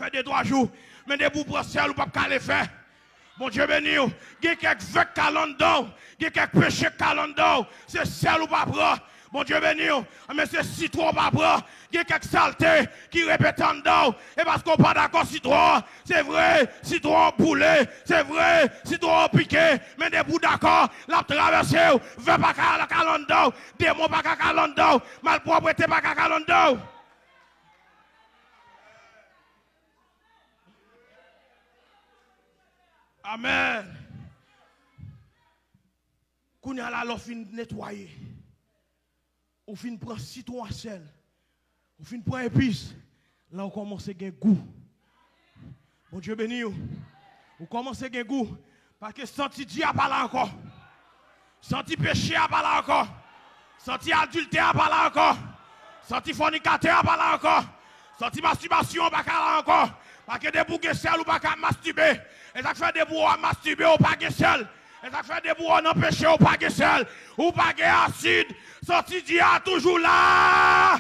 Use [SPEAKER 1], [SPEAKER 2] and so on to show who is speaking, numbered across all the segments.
[SPEAKER 1] fait 2-3 jours, mais des bouts pour sel ou pas qu'à les faire. Bon Dieu béni, il y a quelques vêtements calendants, il y a quelques péchés calendants, c'est sel ou pas prendre. Bon Dieu béni, mais c'est citron pas prendre. Il y a quelques saletés qui répètent en dedans. Et parce qu'on n'est pas d'accord, citron, c'est vrai, citron poulet, c'est vrai, citron piqué, mais des bouts d'accord, la traversée, veut pas qu'à la calendant, démon pas qu'à calendant, malpropreté pas qu'à calendant. Amen. Quand on a la fin nettoyer, on fin prendre citron à sel, on fin prendre épices, là on commence à gagner goût. Bon Dieu béni, on commence à gagner goût, parce que senti Dieu a pas là encore, senti péché a pas là encore, senti adultère a pas là encore, senti fornicateur a pas là encore, senti masturbation a pas là encore, parce que des bouquets sel ou pas qu'à masturber. Et ça fait des bouts à masturber ou pas de sel. Et ça fait des bouts à empêcher ou pas de sel. Ou pas de acide. Sorti d'IA toujours là.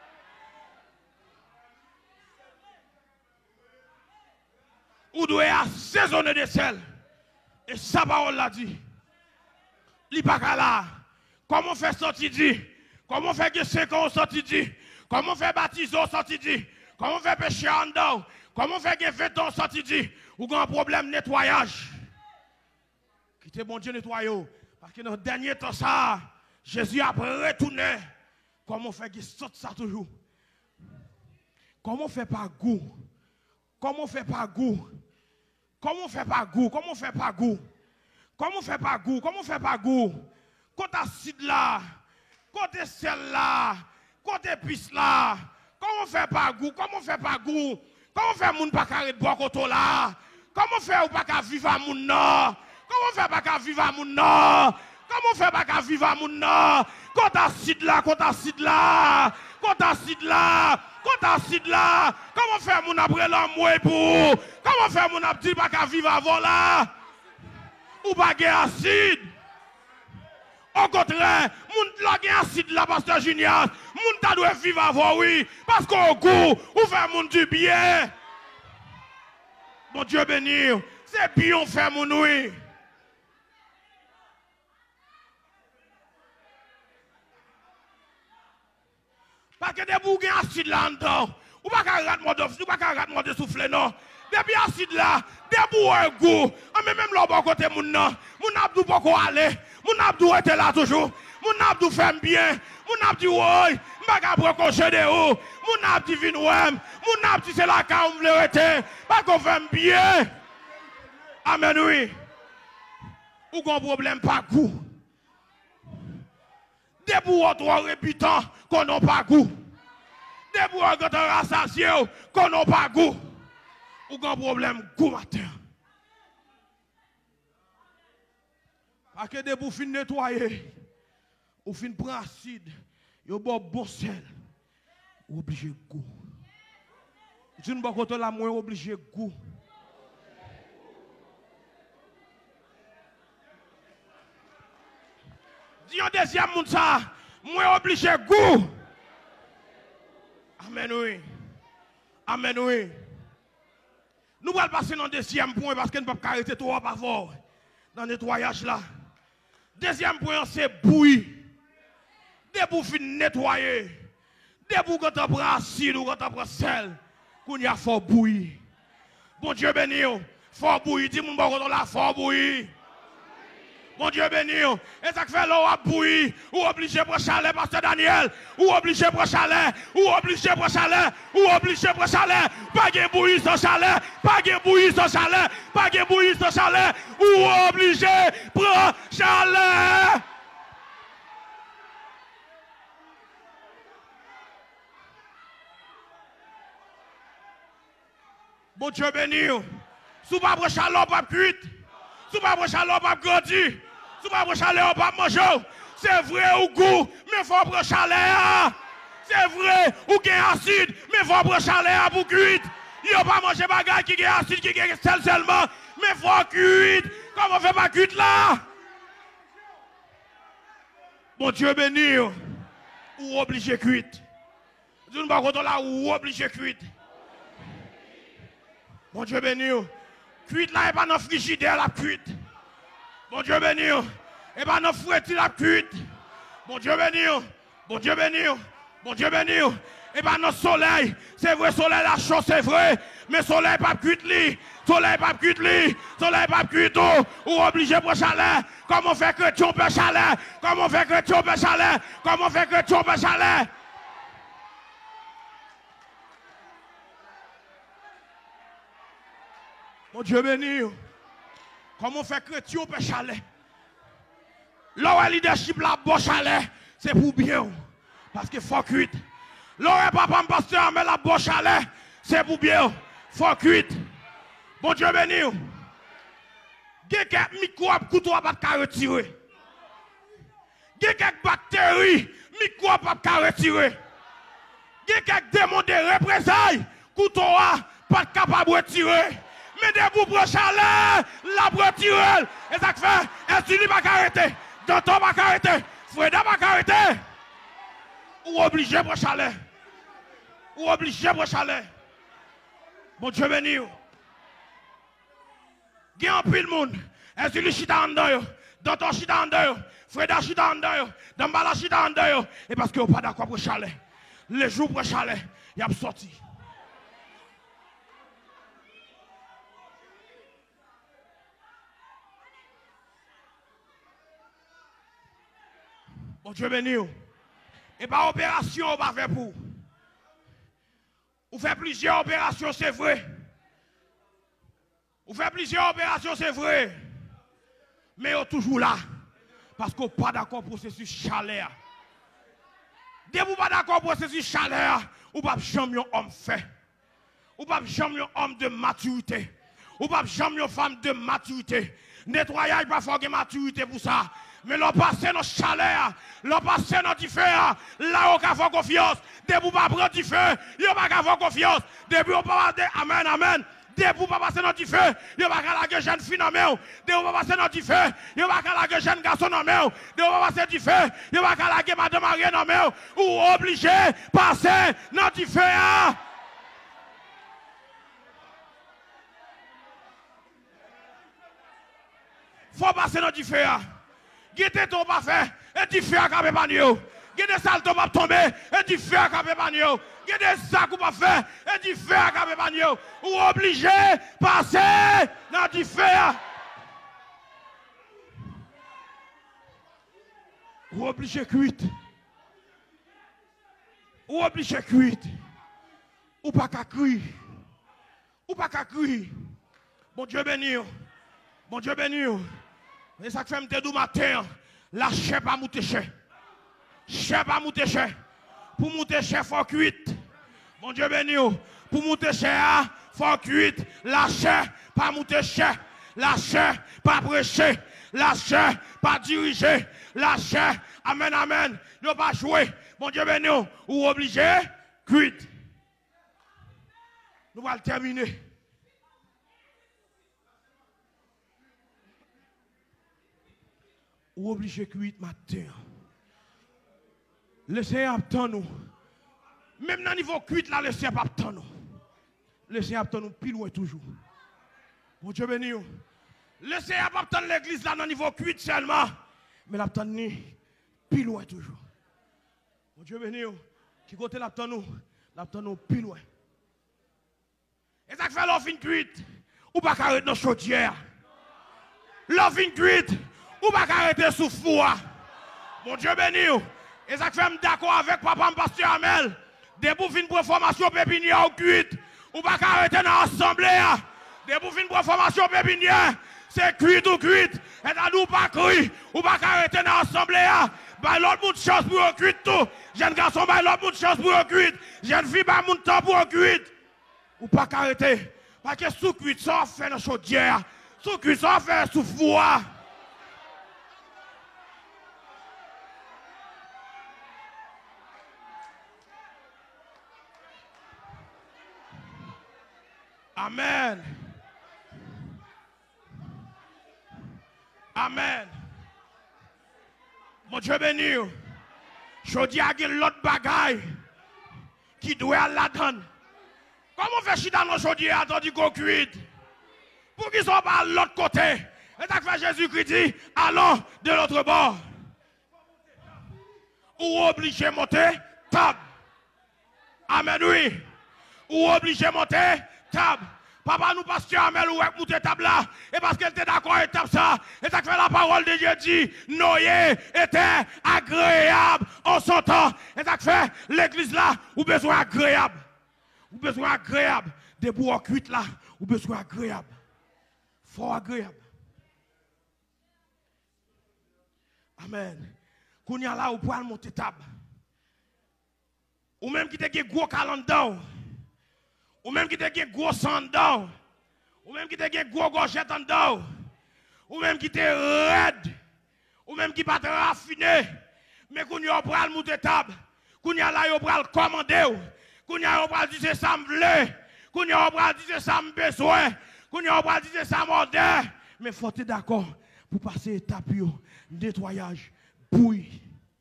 [SPEAKER 1] Ou doit assaisonner de sel. Et sa parole l'a dit. Li pas là. Comment faire sorti dit? Comment faire que 5 ans sorti dit? Comment faire baptiser sorti dit? Comment faire pécher en dedans? Comment faire que 20 ans sorti dit? Ou un problème nettoyage. Quittez bon Dieu nettoyer. Parce que dans le dernier temps, ça, Jésus a retourné. Comment faire qu'il saute ça toujours? Comment faire pas goût? Comment faire pas goût? Comment faire pas goût? Comment faire pas goût? Comment faire pas goût? Comment faire pas goût? Côté acide là, côté sel là, côté épice là. Comment faire pas goût? Comment faire pas goût? Comment faire moun pas carré de bois côté là? Comment faire ou pas qu'à vivre à moun non? Comment faire pas qu'à vivre à moun non? Comment faire pas qu'à vivre à moun non? Côté acide là, côté acide là, côté acide là, côté acide là. Comment faire moun après l'amour pour? Comment faire moun abdi pas qu'à vivre avant là? Ou pas qu'à acide? Au contraire, moun la gen acide là, pasteur Junior. Moun ta doit vivre avant oui, parce qu'au goût, ou faire moun du bien. Mon Dieu béni, c'est bien fait mon oui. Parce que des bouquets acide là dedans, ou pas qu'à rater de souffler non. Depuis acide là, des bouquets goût, même là bon côté moun non, moun abdou poko aller, moun abdou était là toujours, moun abdou fait bien, moun abdou oui, m'baka brococher de haut, moun abdou vin ouem, moun abdou c'est la ka on vle rete, pas qu'on fait bien. Amen, oui. Ou qu'on problème pas goût. Des bouts trois réputants qu'on n'a pas goût. Des bouts qu'on a rassasié qu'on n'a pas goût. Ou qu'on problème goût matin. Parce que des bouts fin nettoyer, ou fin prendre acide, yo bon sel, ou obligé goût. Si nous ne pas la moins obligé goût. Dis un deuxième monde ça, moi obligé goût. Amen oui. Amen oui. Nous allons passer dans le deuxième point parce que nous ne pouvons pas arrêter trop avant dans le nettoyage là. Deuxième point c'est bouillir. Des bouts fin nettoyer. Des bouts quand on prend acide ou quand on prend sel, qu'on y a fort bouillir. Bon Dieu béni, fort bouillir. Dis-moi qu'on la fort bouillir. Mon Dieu béni, et ça fait l'eau à bouillir, ou obligé pour chalet, pasteur Daniel, ou obligé pour chalet, ou obligé pour chalet, ou obligé pour chalet, pas de bouillir sans chalet, pas de bouillir sans chalet, pas de bouillir sans chalet, ou obligé pour chalet. Bon Dieu béni, sous pas pour chalet, pas cuite. Si vous ne chaleur pas grandir, si vous ne chaleur pas manger, c'est vrai au goût, mais il faut prendre chaleur. C'est vrai, ou gain acide, mais il faut prendre chaleur pour cuire. Il n'y a pas manger bagage qui gagne acide, qui gagne sel seulement, mais il faut cuire. Comment on fait pas cuire là? Bon Dieu béni, ou obligé cuire. Dis-nous pas là, ou obligé cuire. Mon Dieu béni. Cuite là, et pas dans frigidaire la cuite. Mon Dieu béni. Et pas dans fouetti la cuite. Mon Dieu béni. Mon Dieu béni. Mon Dieu béni. Et pas dans soleil. C'est vrai, soleil la chaud, c'est vrai. Mais soleil pas cuite li. Soleil pas cuite li. Soleil pas cuite ou obligé pour chalet. Comment faire que tu peux chalet? Comment faire que tu peux chalet? Comment faire que tu peux chalet? Mon Dieu béni. Comment faire chrétien au chalet? L'or leadership la bon chalet, c'est pour bien. Parce que faut cuite. L'or papa pasteur mais la bon chalet, c'est pour bien. Faut cuite. Mon Dieu béni. Quelques microbes couteau pas retirer. Quelques bactéries, microbes pas retirer. Quelques démons de représailles, couteau pas capable de retirer. Mais debout pour chalet, la retirer. Et ça fait, est-ce pas arrêter? Danton pas arrêter. Freda pas arrêter. Ou obligé pour chalet. Ou obligé pour chalet. Mon Dieu béni. Il y a un pile monde. Est-ce que chita en dedans? Danton chita en dedans. Freda chita en dedans. Dambala chita en dedans. Et parce que vous pas d'accord pour chalet. Les jours pour chalet, il y a sorti. Mon Dieu béni. Et pas opération, on va faire pour. Vous faites plusieurs opérations, c'est vrai. Vous faites plusieurs opérations, c'est vrai. Mais vous êtes toujours là. Parce que vous n'êtes pas d'accord pour ce chalet. Dès que vous n'êtes pas d'accord pour ce chalet, vous ne pouvez jamais un homme fait. Vous ne pouvez jamais un homme de maturité. Vous ne pouvez jamais une femme de maturité. Nettoyage, pas faut de maturité pour ça. Mais l'on passe dans le chalet, l'on passe dans le feu, là on a confiance. Dès que vous ne pas prendre du feu, vous n'avez pas avoir confiance. Dès que vous ne pas amen, amen. Dès que vous ne pas passer dans le feu, vous n'avez pas la jeune fille dans main. Dès que vous ne pas passer dans le feu, vous n'avez pas la jeune garçon dans main. Dès que vous ne pas passer du feu, vous n'avez pas la madame Marie dans main. Ou obligé de passer dans le feu. Faut passer dans le feu. Guette ton pas fait, et du feu à capé panio. Guette salto pas tomber, et du feu à capé panio. Guette sac ou pas fait, et du feu à capé panio. Ou obligé passer dans du feu. Ou obligé cuite. Ou obligé cuite. Ou pas qu'à crier. Ou pas qu'à crier. Bon Dieu béni. Bon Dieu béni. Et ça fait me matin, la chair pas monter cher. Chair pas monter cher. Pour monter cher, faut cuite. Mon Dieu béni. Pour monter cher, faut cuite. La chair pas monter cher. La chair pas prêcher. La chair pas diriger. La chair, amen, amen. Ne pas jouer. Mon Dieu béni. Ou obligé, cuite. Nous allons terminer. Ou obligé de cuire matin. Laissez attendre nous. Même dans le niveau cuite là, laissez attendre nous. Laissez attendre nous plus loin toujours. Mon Dieu béni. Laissez attendre l'église là dans le niveau cuite seulement. Mais l'attendre nous plus loin toujours. Mon Dieu béni. Qui côté l'attendre nous plus loin. Et ça fait l'offre cuite. Ou pas carré dans chaudière. L'offre cuite. Ou pas arrêter sous foi. Mon Dieu béni. Et ça fait d'accord avec papa pasteur Amel. Debout fin pour formation pépinière au cuite. Ou pas arrêter dans l'assemblée. Debout fin pour formation pépinière. C'est cuite ou cuite. Et ça nous pas cri. Ou pas arrêter dans l'assemblée. Bah l'autre bout de chance pour un cuite tout. Jeune garçon, bah l'autre bout de chance pour un cuite. Jeune fille, bah mon temps pour un cuite. Ou pas arrêter. Parce que sous cuite, ça fait dans chaudière. Sous cuite, ça fait sous foi. Amen. Amen. Mon Dieu béni. Je dis à l'autre bagaille qui doit la donne. Comment faire chita dans chaudier attendu qu'on cuite? Pour qu'ils soient pas à l'autre côté. Et ça fait Jésus-Christ dit, allons de l'autre bord. Ou obligé de monter, table. Amen, oui. Ou obligé de monter, table. Papa nous pasteur Amel ou monter table là. Et parce qu'elle était d'accord avec table ça. Et ça fait la parole de Dieu dit, Noé était agréable en son temps. Et ça fait l'église là, ou besoin agréable. Ou besoin agréable. Des bois cuites là, ou besoin agréable. Fort agréable. Amen. Qu'on y a là, ou pour monter table. Ou même qui te gen gros calendrier. Ou même qui te gen gros sang dedans. Ou même qui te gen gros gorgette en dedans. Ou même qui te raide. Ou même qui pas te raffiné. Mais qu'on y a pour monter table. Qu'on y a là, yo pour commander. Qu'on y a pour dire c'est ça me vle. Qu'on y a pour dire c'est ça me besoin. Qu'on y a pour dire c'est ça m'ordre. Mais faut être d'accord pour passer étape yo, nettoyage, bouille.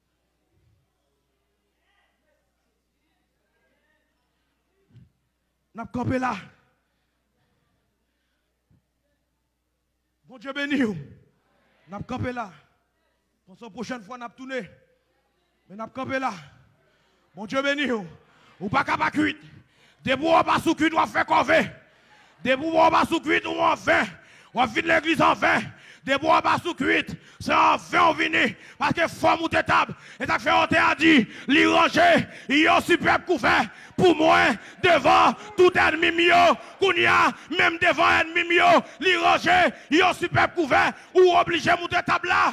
[SPEAKER 1] N'a pas campé là. Bon Dieu béni. N'a pas campé là. Pour la prochaine fois, n'a pas tourné. Mais n'a pas campé là. Bon Dieu béni. Ou pas capable cuire. Des bois pas sous cuire, on fait corvée. Des bois pas sous cuire, on fait. On vide l'église en vain. Des bois pas sous cuite, c'est en vain on vini. Parce que faut monter table. Et ça fait on t'a dit, li ranger, il y a un superbe couvert. Pour moi, devant tout ennemi mio, qu'on y a, même devant ennemi mio, li ranger, il y a un superbe couvert. Ou obligé de monter table là.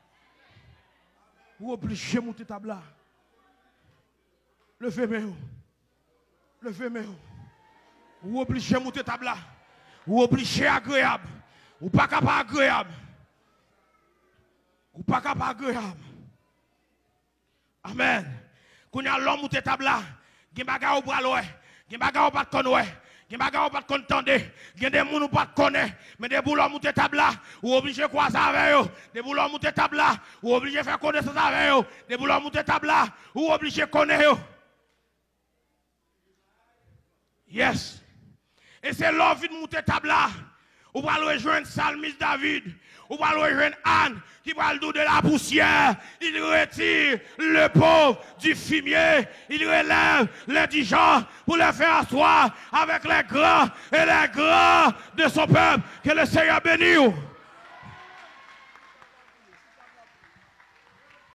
[SPEAKER 1] Ou obligé de monter table là. Levez-moi. Levez-moi. Ou obligé de monter table là. Ou obligé agréable. Ou pas capable agréable. Ou pas capable agréable. Amen. Quand y a l'homme ou te table là, gen baga ou bral ouais, gen baga ou pas konn ouais, gen baga ou pas konn tande, gen des moun ou pas connaît, mais des boulons ou te table là, ou obligé croiser avec eux, des boulons ou te table là, ou obligé faire connaissance avec eux, des boulons ou te table là, ou obligé connaître eux. Yes. Et c'est l'envie de monter table là. Ou va rejoindre Salmis David. Ou va rejoindre Anne qui va le dos de la poussière. Il retire le pauvre du fumier. Il relève l'indigent pour le faire asseoir avec les grands et les grands de son peuple. Que le Seigneur bénisse.